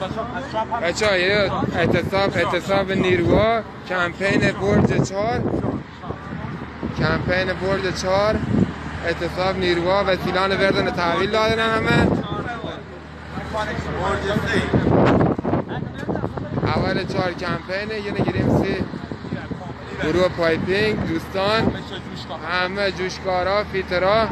بچه های اعتصاب نیروها کمپین برج 4 اعتصاب نیروها وسیلان وردن تحویل دادن همه اول 4 کمپینه یه نگیریم 3 گروه پایپینگ دوستان همه جوشکارا فیترا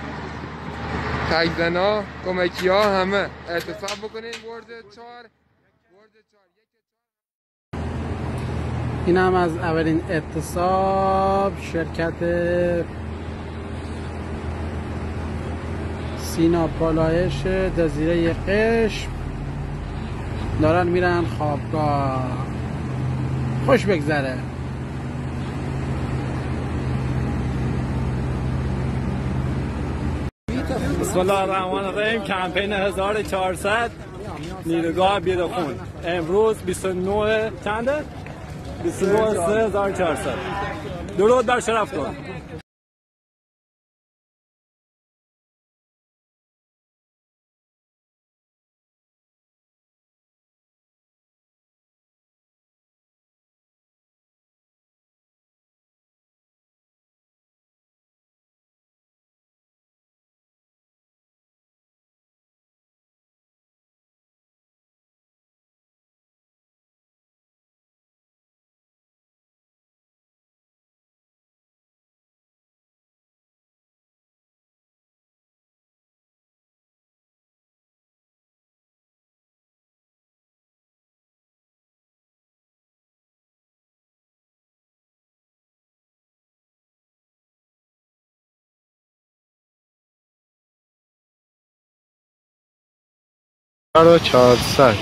تگزنا کمکی ها همه اعتصاب بکنین برج 4. این هم از اولین اعتصاب شرکت سینا پالایش جزیره قشم دارن میرن خوابگاه. خوش بگذره. بسم الله الرحمن الرحیم. کمپین 1400 نیروگاه بیرخون امروز 29 چنده؟ 29/3400. درود بر شرفتون. رو 400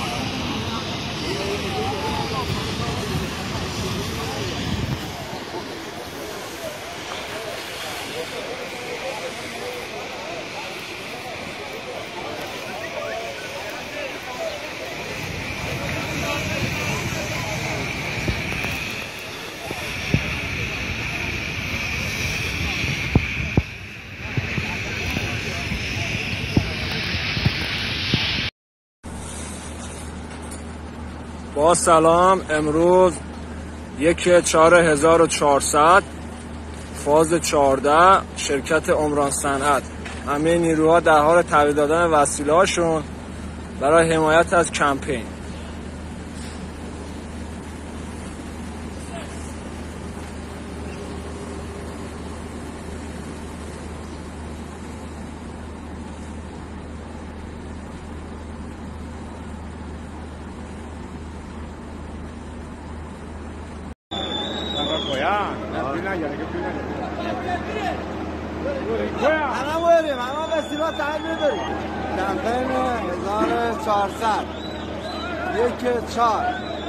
با سلام. امروز 1/4/1400 فاز 14 شرکت عمران صنعت همه نیروها در حال تحویل دادن وسیله هاشون برای حمایت از کمپین. همه وسیلات تحویل داریم. کمپین 1400 1/4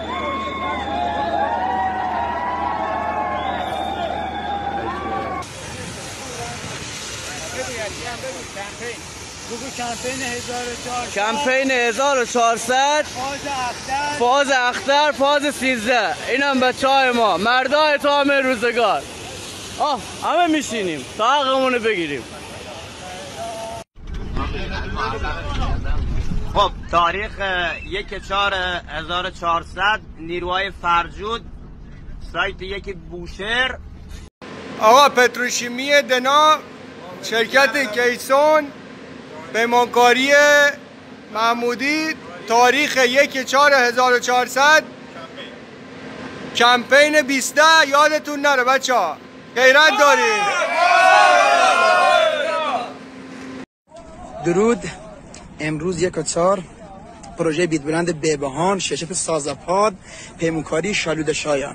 کمپین 1400 فاز اختر فاز 13. اینم بچه‌های ما مردای تام روزگار. همه میشینیم تا حقمون بگیریم. خب تاریخ 1/4/1400 نیروهای فرجود سایت 1 بوشهر. آقا پتروشیمی دنا شرکت کیسون پیمانکاری محمودی تاریخ 1/4/1400 کمپین 20 یادتون نره بچه ها. غیرت داریم. درود. امروز 1/4 پروژه بیتبلند بهبهان شرکت سازپاد پیمانکاری شالود شایان.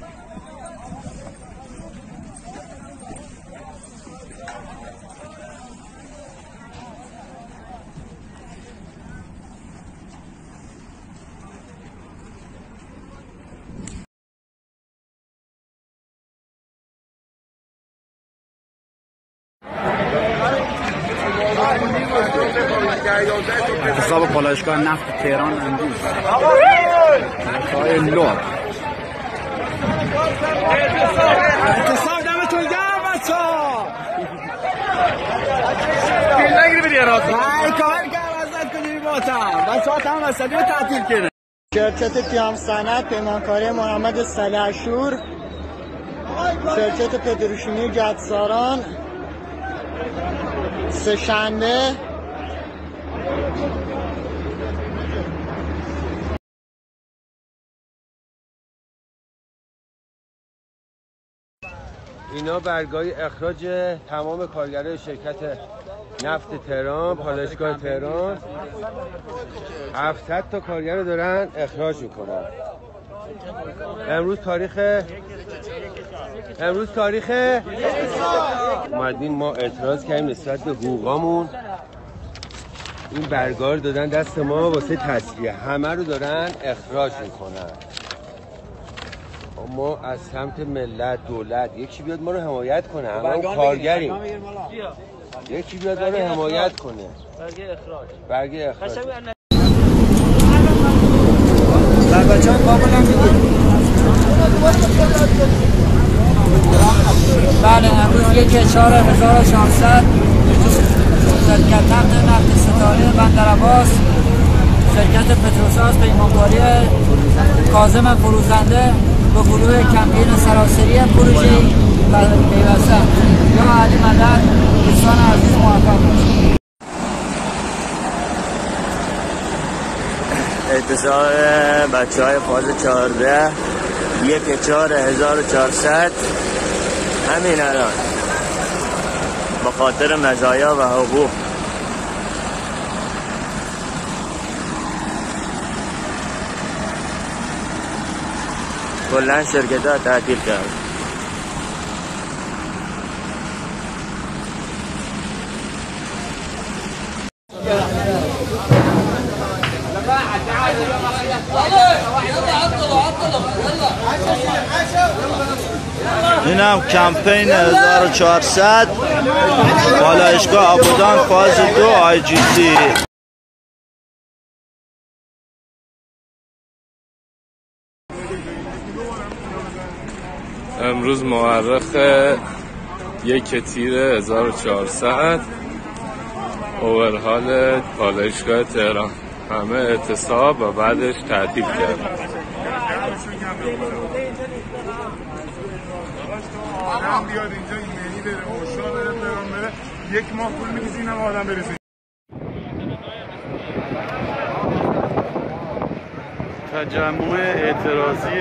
اعتصاب پالایشگاه نفت تهران امروز های لب. اعتصاب دمتون گرم بچه‌ها. بیل نگیری بدی راست. کامل کردم ازت کنیم. بچه‌ها هم وسطی رو تعطیل کنه. شرکت کیام صنعت، پیمانکاری محمد سلحشور، شرکت پتروشیمی جدساران، سه‌شنبه اینا برگاهی اخراج تمام کارگرای شرکت نفت تهران، پالایشگاه تهران. 700 تا کارگر دارن اخراج میکنن. امروز تاریخ اومدیم ما اعتراض کردیم نسبت به حقوقامون. این برگاه دادن دست ما واسه تسلیه، همه رو دارن اخراج میکنن. ما از سمت ملت، دولت، یکی بیاد ما رو حمایت کنه، همه کارگریم، یکی بیاد ما رو حمایت کنه. برگه اخراج بچه های بابل هم میگیم. بله امروز 1/4/1400 شرکت نفت ستاره بندرعباس، شرکت پتروساز، پیمانکاری کاظم فروزنده به گروه کمپین سراسری پروژه پیوستن یا علی مدد. دوستان عزیز موفق باشید. اعتصاب بچه های فاز 14 1/4/1400 همین الان به خاطر مزایا و حقوق. کلن شرکت ها تعطیل کرد. این هم کمپین 1400 پالایشگاه آبادان فاز 2 IGC. امروز مورخ 1/1400 اوورهال پالایشگاه تهران، همه اعتصاب و بعدش تعطیل کرد. آدم بیاد اینجا ایمنی بره، اوشا بره، تهران بره، 1 ماه پول می‌کشه اینم آدم برسه. تجمع اعتراضی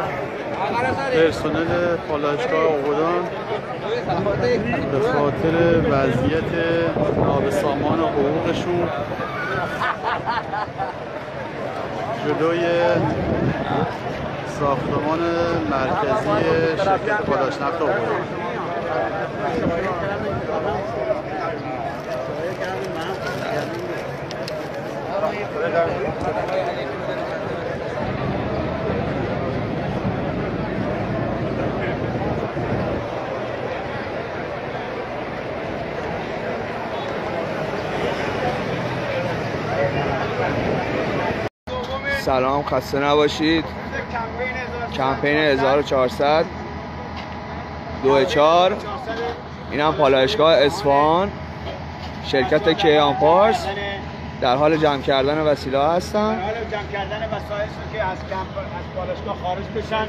پرسنل پالایشگاه آبادان به خاطر وضعیت نابسامان حقوقشون جلوی ساختمان مرکزی شرکت پالایشنفت آبادان. سلام، خسته نباشید. کمپین 1400 2/4 این هم پالایشگاه اصفهان، شرکت کیان پارس در حال جمع کردن وسیله هستن. در حال جمع کردن وسایل که از پالایشگاه خارج بشن.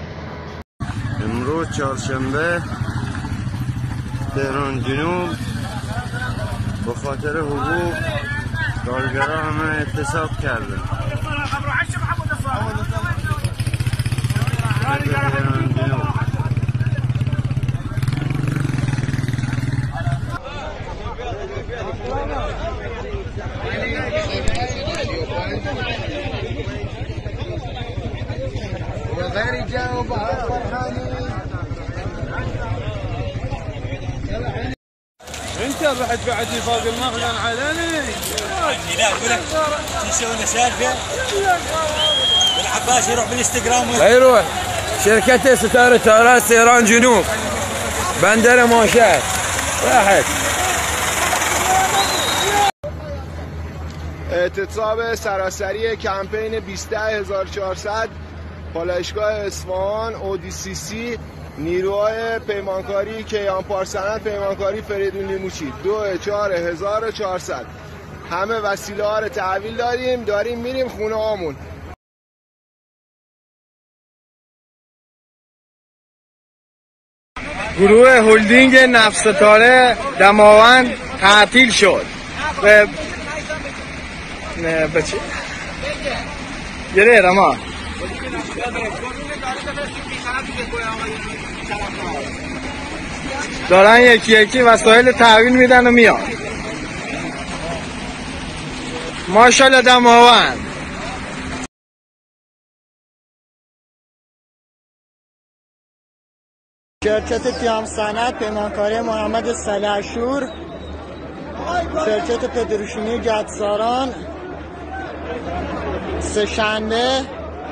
امروز چهارشنبه تهران جنوب به خاطر حقوق کارگرها همه اعتصاب کردن. انت بعد بعدني فوق المخزن علني. لا اقول لك تنسون سالفه بالعباس يروح بالانستغرام يروح شركة ستاره طائرات تهران جنوب بندر ماشهد راحت. اعتصاب سراسری کمپین 20400 پالایشگاه اصفهان ODCC نیروهای پیمانکاری کیان پارس، پیمانکاری فریدون لیموچی 2/4/1400 همه وسیله ها رو تحویل داریم میریم خونه هامون. گروه هلدینگ نفتستاره دماوند تعطیل شد. بچه گره رما دارن یکی یکی وسایل تحویل میدن و میان. ماشاءالله دماوند. شرکت تیام صنعت پیمانکاری محمد سلحشور، شرکت پتروشیمی گدساران، سه‌شنبه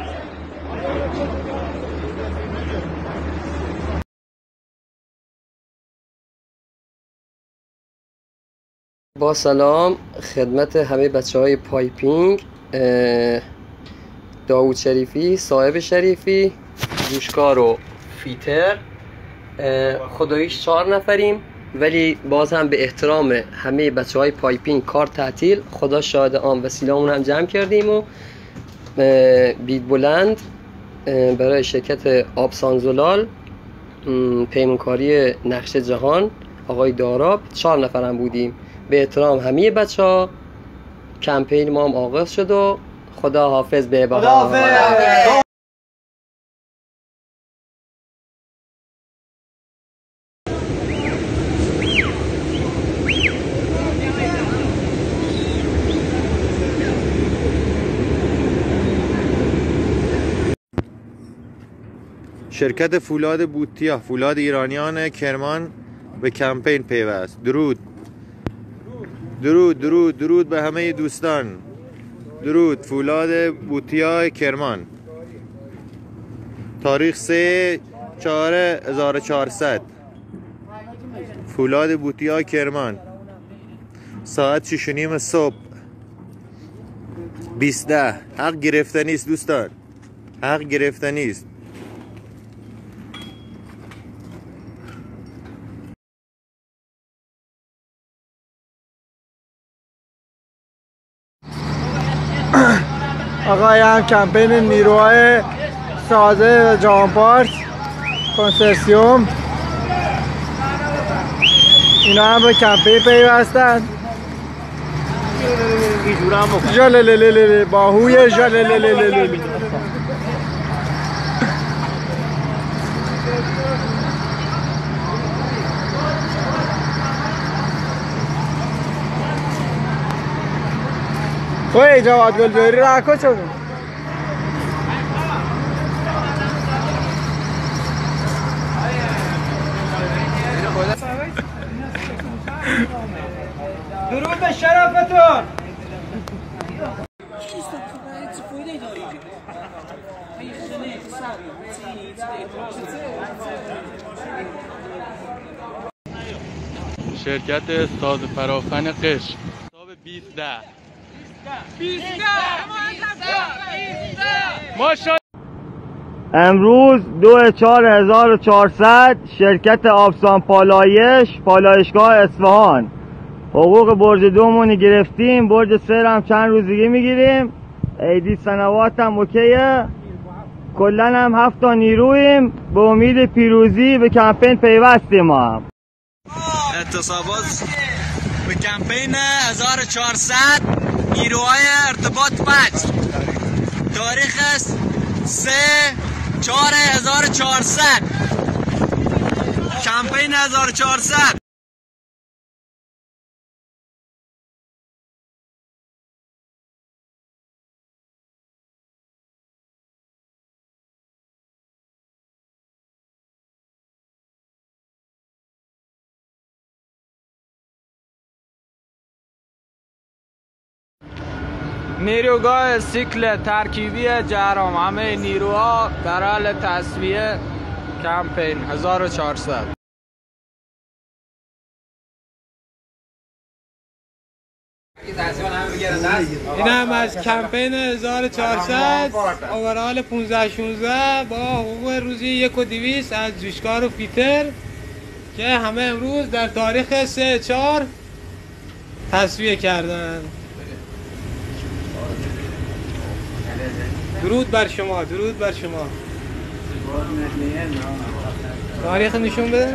با سلام خدمت همه بچه های پایپینگ، داوود شریفی، صاحب شریفی، جوشکار و فیتر. خداییش 4 نفریم ولی باز هم به احترام همه بچه های پایپینگ کار تعطیل. خدا شاهد آن وسیله‌مون هم جمع کردیم و بید بلند برای شرکت آبسان زلال، پیمانکاری نقش جهان آقای داراب 4 نفرم بودیم. به احترام همه بچه ها کمپین ما هم آغاز شد و خدا حافظ به بها. شرکت فولاد بوتیا، فولاد ایرانیان کرمان به کمپین پیوست. درود درود درود درود به همه دوستان. درود. فولاد بوتیا کرمان، تاریخ 3/4/1400. فولاد بوتیا کرمان، ساعت 6:30 صبح. 2010. حق گرفتنی است دوستان، حق گرفتنی است. آقایان کمپین نیروهای سازه و جهانپارس کنسرسیوم اینا هم به کمپین پیوستن. جللللل باهوی جللللل. توی جواد گلبری را کجا بود؟ درود به شرفتون. شرکت ساز فرافن قشم، حساب 2010. امروز 2/4/1400 شرکت آبسان پالایشگاه اصفهان حقوق برج 2 گرفتیم. برج 3 هم چند روز دیگه میگیریم. عیدی سنوات هم اوکیه. کلن هم 7 تا نیرویم. به امید پیروزی به کمپین پیوستیم. ما هم اعتصابات به کمپین 1400 نیروهای ارتباط فجر، تاریخ 3/4/1400. کمپین 1400. نیروگاه سیکل ترکیبی جهرام، همه نیروها در حال تصفیه. کمپین 1400. این هم از کمپین 1400 اوورال 15/16 با حقوق روزی 1,200 از جوشکار و فیتر که همه امروز در تاریخ 3/4 تصفیه کردن. درود بر شما، درود بر شما. تاریخ نشون بده.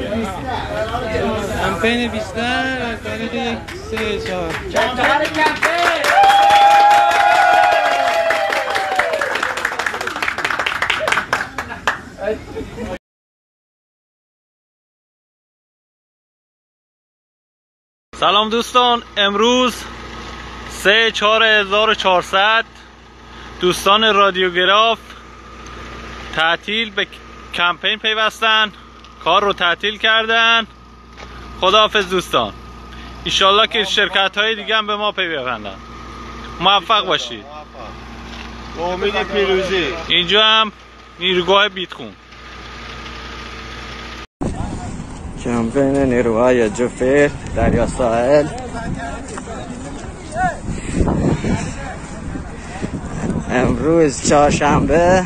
کمپین 20 در تاریخ 3/4. سلام دوستان، امروز 3/4/1400 دوستان رادیوگراف تعطیل به کمپین پیوستن، کار رو تعطیل کردن. خداحافظ دوستان، انشالله که شرکت های دیگه هم به ما پیوندن. موفق باشید. امید پیروزی. اینجا هم نیروگاه بیتخون. کمپین نیروهای جوفیر دریا ساحل امروز چهارشنبه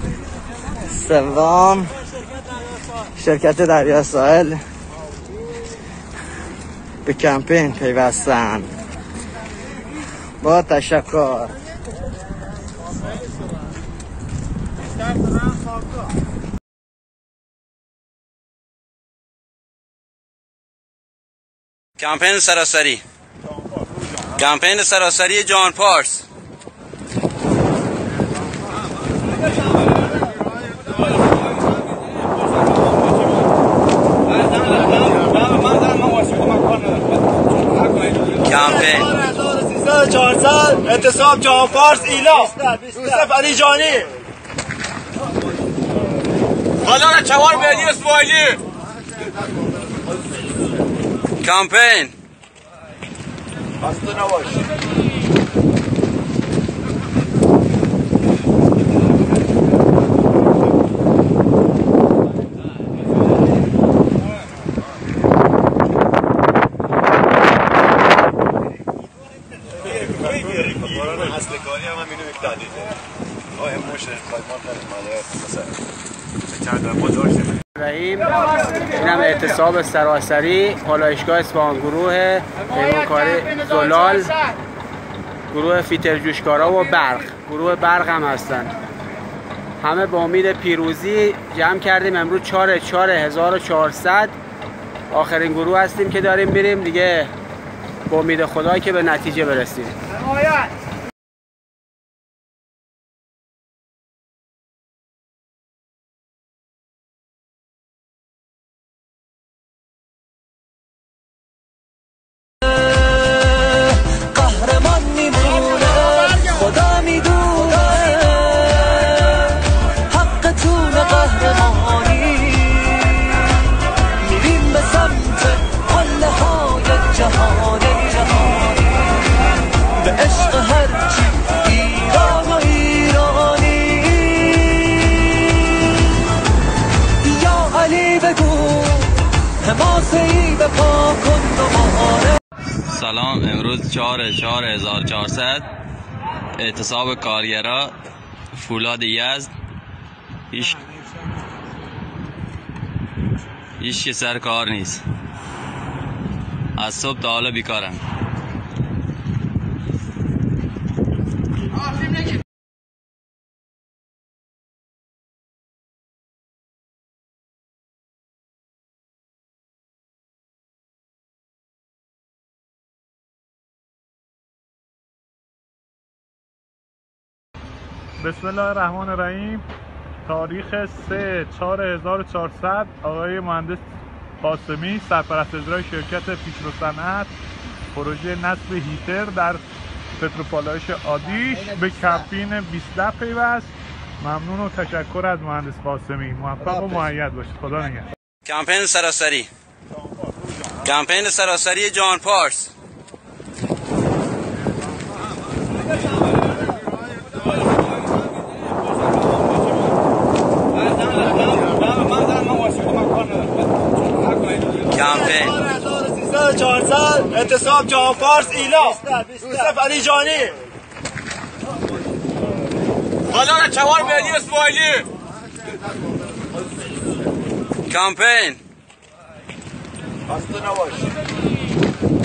سوم شرکت دریا ساحل به کمپین پیوستن. با تشکر. کمپین سراسری، کمپین سراسری جان پارس. کمپین 1300 اعتصاب جان پارس ایلا یوسف علی جانی. حالا چوار ملی اسماعیلی. کمپین خسته نباش. اینم اعتصاب سراسری پالایشگاه اصفهان، گروه پیمانکاری زلال، گروه فیتر جوشکارا و برق، گروه برق هم هستن. همه با امید پیروزی جمع کردیم. امروز 4/4/1400 آخرین گروه هستیم که داریم میریم دیگه، با امید خدا که به نتیجه برسیم. سلام، امروز 4/4/1400 اعتصاب کارگرا فولاد یزد. هیچ که سر کار نیست، از صبح تا حالا بیکارن. بسم الله الرحمن الرحیم. تاریخ 3/4/1400 آقای مهندس قاسمی، سرپرست اجرای شرکت پیشرو صنعت، پروژه نصب هیتر در پتروپالایش آدیش به کمپین 20 پیوست. ممنون و تشکر از مهندس قاسمی. موفق و مؤید باشید. خدا نگهدار. کمپین سراسری، کمپین سراسری جان پارس. کمپین 1300 اعتصاب جان پارس ایلا یوسف علی جانی. حالا چوار ملی اسماعیلی. کمپین خسته نباش.